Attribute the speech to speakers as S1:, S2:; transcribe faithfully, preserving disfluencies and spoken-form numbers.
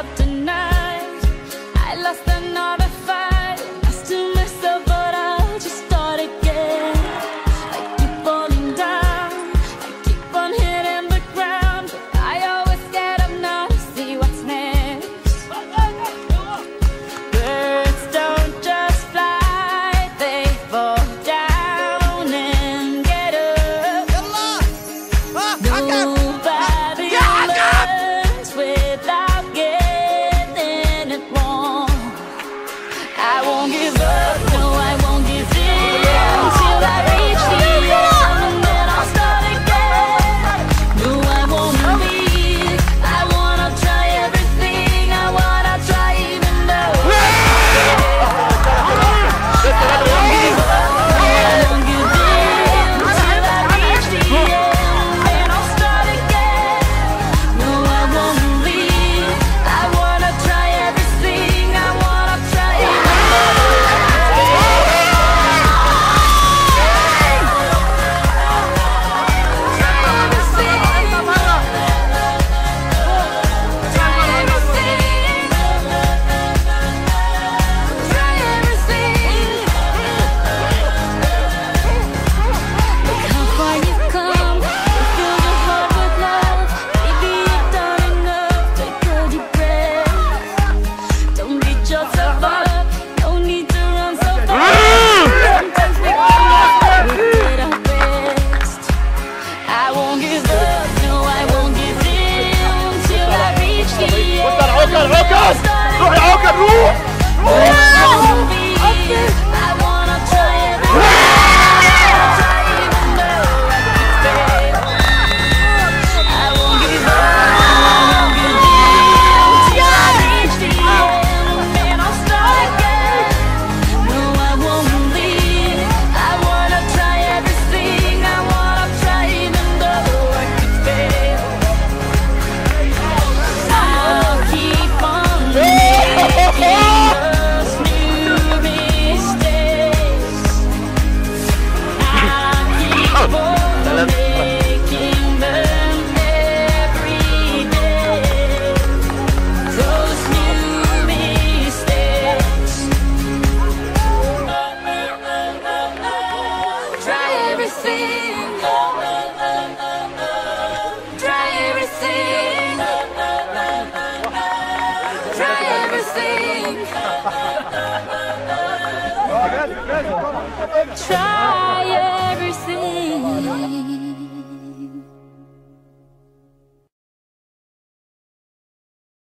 S1: up tonight. I lost another fight. I still myself, but I'll just start again. I keep falling down, I keep on hitting the ground, but I always get up now to see what's next. Birds don't just fly, they fall down and get up. Nobody learns without getting it wrong. I won't give up, no I won't give in till I reach the end, and then I'll start again. No I won't leave, I wanna try everything, I wanna try even though I won't give up, no I won't give in till I reach the end, then I'll start again. No I won't leave, I wanna try everything, I wanna try even try